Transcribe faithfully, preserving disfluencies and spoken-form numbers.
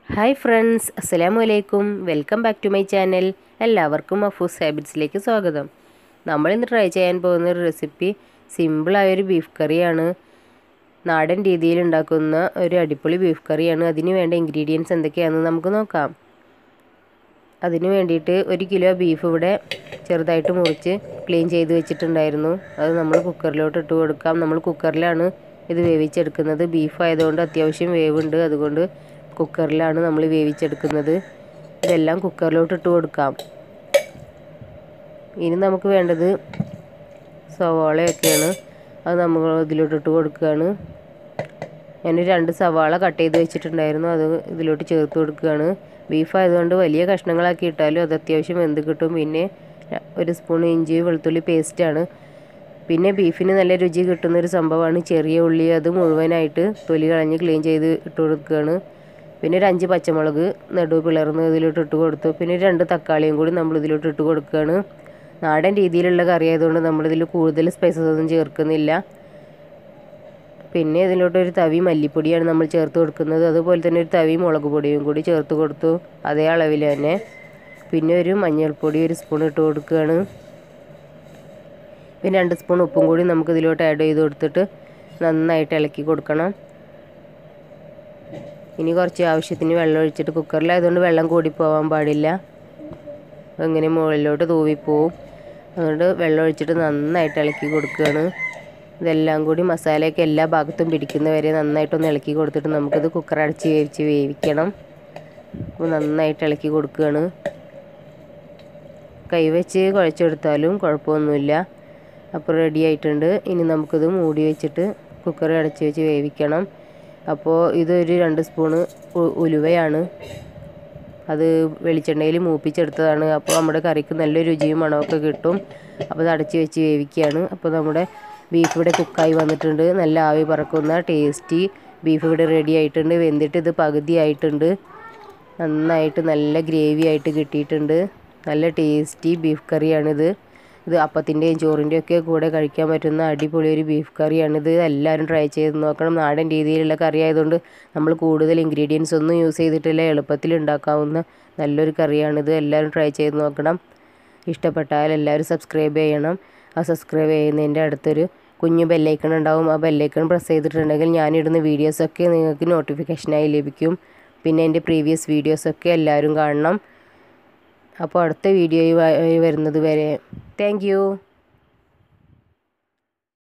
Hi friends, അസ്സലാമു അലൈക്കും. Welcome back to my channel. എല്ലാവർക്കും അഫൂസ് ഹാബിറ്റ്സിലേക്ക് സ്വാഗതം. നമ്മളിന്ന് ട്രൈ ചെയ്യാൻ പോകുന്ന ഒരു റെസിപ്പി സിമ്പിളായൊരു ബീഫ് കറിയാണ്. നാടൻ രീതിയിൽ ഉണ്ടാക്കുന്ന ഒരു അടിപൊളി ബീഫ് കറിയാണ്. അതിന് വേണ്ട ഇൻഗ്രീഡിയൻസ് എന്തൊക്കെയാണെന്ന് നമുക്ക് നോക്കാം. അതിന് വേണ്ടിയിട്ട് ഒരു കിലോ ബീഫ് ഇവിടെ ചെറുതായിട്ട് മുറിച്ച് ക്ലീൻ ചെയ്ത് വെച്ചിട്ടുണ്ടായിരുന്നു. അത് നമ്മൾ കുക്കറിലോട്ട് ഇട്ട് കൊടുക്കാം. നമ്മൾ കുക്കറിലാണ് ഇത് വേവിച്ചെടുക്കുന്നത്. ബീഫ് ആയതുകൊണ്ട് അത്യാവശ്യം വേവുണ്ട്, അതുകൊണ്ട് കുക്കറിലാണ് നമ്മൾ വേവിച്ചെടുക്കുന്നത്. ഇതെല്ലാം കുക്കറിലോട്ട് ഇട്ട് കൊടുക്കാം. ഇനി നമുക്ക് വേണ്ടത് സവാളയൊക്കെയാണ്. അത് നമ്മൾ ഇതിലോട്ട് ഇട്ട് കൊടുക്കുകയാണ്. ഞാൻ രണ്ട് സവാള കട്ട് ചെയ്ത് വെച്ചിട്ടുണ്ടായിരുന്നു, അത് ഇതിലോട്ട് ചേർത്ത് കൊടുക്കുകയാണ്. ബീഫ് ആയതുകൊണ്ട് വലിയ കഷ്ണങ്ങളാക്കി ഇട്ടാലും അത് അത്യാവശ്യം വെന്ത് കിട്ടും. പിന്നെ ഒരു സ്പൂൺ ഇഞ്ചി വെളുത്തുള്ളി പേസ്റ്റാണ്. പിന്നെ ബീഫിന് നല്ല രുചി കിട്ടുന്നൊരു സംഭവമാണ് ചെറിയ ഉള്ളി. അത് മുഴുവനായിട്ട് തൊലി കളഞ്ഞ് ക്ലീൻ ചെയ്ത് ഇട്ട് കൊടുക്കുകയാണ്. പിന്നെ ഒരു അഞ്ച് പച്ചമുളക് നടുവ് പിളർന്ന് ഇതിലോട്ട് ഇട്ട് കൊടുത്തു. പിന്നെ രണ്ട് തക്കാളിയും കൂടി നമ്മൾ ഇതിലോട്ട് ഇട്ട് കൊടുക്കുകയാണ്. നാടൻ രീതിയിലുള്ള കറി ആയതുകൊണ്ട് നമ്മളിതിൽ കൂടുതൽ സ്പൈസസ് ഒന്നും ചേർക്കുന്നില്ല. പിന്നെ ഇതിലോട്ട് ഒരു തവി മല്ലിപ്പൊടിയാണ് നമ്മൾ ചേർത്ത് കൊടുക്കുന്നത്. അതുപോലെ തന്നെ ഒരു തവി മുളക് പൊടിയും കൂടി ചേർത്ത് കൊടുത്തു, അതേ അളവിൽ തന്നെ. പിന്നെ ഒരു മഞ്ഞൾപ്പൊടി ഒരു സ്പൂൺ ഇട്ട് കൊടുക്കുകയാണ്. പിന്നെ രണ്ട് സ്പൂൺ ഉപ്പും കൂടി നമുക്ക് ഇതിലോട്ട് ആഡ് ചെയ്ത് കൊടുത്തിട്ട് നന്നായിട്ട് ഇളക്കി കൊടുക്കണം. ഇനി കുറച്ച് ആവശ്യത്തിന് വെള്ളം ഒഴിച്ചിട്ട്, കുക്കറിലായതുകൊണ്ട് വെള്ളം കൂടി പോകാൻ പാടില്ല, അങ്ങനെ മുകളിലോട്ട് തൂവിപ്പോവും. അതുകൊണ്ട് വെള്ളം ഒഴിച്ചിട്ട് നന്നായിട്ട് ഇളക്കി കൊടുക്കുകയാണ്. ഇതെല്ലാം കൂടി മസാലയൊക്കെ എല്ലാ ഭാഗത്തും പിടിക്കുന്ന വരെ നന്നായിട്ടൊന്ന് ഇളക്കി കൊടുത്തിട്ട് നമുക്കിത് കുക്കർ അടച്ച് വേവിച്ച് വേവിക്കണം. അപ്പോൾ നന്നായിട്ട് ഇളക്കി കൊടുക്കുകയാണ്. കൈവച്ച് കുഴച്ചെടുത്താലും കുഴപ്പമൊന്നുമില്ല. അപ്പോൾ റെഡി ആയിട്ടുണ്ട്. ഇനി നമുക്കിത് മൂടി വെച്ചിട്ട് കുക്കർ അടച്ച് വെച്ച് വേവിക്കണം. അപ്പോൾ ഇതൊരു രണ്ട് സ്പൂണ് ഉലുവയാണ്, അത് വെളിച്ചെണ്ണയിൽ മൂപ്പിച്ചെടുത്തതാണ്. അപ്പോൾ നമ്മുടെ കറിക്ക് നല്ല രുചിയും മണമൊക്കെ കിട്ടും. അപ്പോൾ അത് അടച്ച് വെച്ച് വേവിക്കുകയാണ്. അപ്പോൾ നമ്മുടെ ബീഫ് ഇവിടെ കുക്കായി വന്നിട്ടുണ്ട്. നല്ല ആവി പറക്കുന്ന ടേസ്റ്റി ബീഫ് ഇവിടെ റെഡി ആയിട്ടുണ്ട്. വെന്തിട്ട് ഇത് പകുതി ആയിട്ടുണ്ട്. നന്നായിട്ട് നല്ല ഗ്രേവി ആയിട്ട് കിട്ടിയിട്ടുണ്ട്. നല്ല ടേസ്റ്റി ബീഫ് കറിയാണിത്. ഇത് അപ്പത്തിൻ്റെയും ചോറിൻ്റെയും ഒക്കെ കൂടെ കഴിക്കാൻ പറ്റുന്ന അടിപൊളി ഒരു ബീഫ് കറിയാണിത്. എല്ലാവരും ട്രൈ ചെയ്ത് നോക്കണം. നാടൻ രീതിയിലുള്ള കറി ആയതുകൊണ്ട് നമ്മൾ കൂടുതൽ ഇൻഗ്രീഡിയൻസ് ഒന്നും യൂസ് ചെയ്തിട്ടില്ല. എളുപ്പത്തിൽ ഉണ്ടാക്കാവുന്ന നല്ലൊരു കറിയാണിത്. എല്ലാവരും ട്രൈ ചെയ്ത് നോക്കണം. ഇഷ്ടപ്പെട്ടാൽ എല്ലാവരും സബ്സ്ക്രൈബ് ചെയ്യണം. ആ സബ്സ്ക്രൈബ് ചെയ്യുന്നതിൻ്റെ അടുത്തൊരു കുഞ്ഞു ബെല്ലൈക്കൺ ഉണ്ടാവും. ആ ബെല്ലൈക്കൺ പ്രസ് ചെയ്തിട്ടുണ്ടെങ്കിൽ ഞാനിടുന്ന വീഡിയോസൊക്കെ നിങ്ങൾക്ക് നോട്ടിഫിക്കേഷനായി ലഭിക്കും. പിന്നെ എൻ്റെ പ്രീവിയസ് വീഡിയോസൊക്കെ എല്ലാവരും കാണണം. അപ്പോൾ അടുത്ത വീഡിയോയിൽ വരുന്നത് വരെ താങ്ക് യു.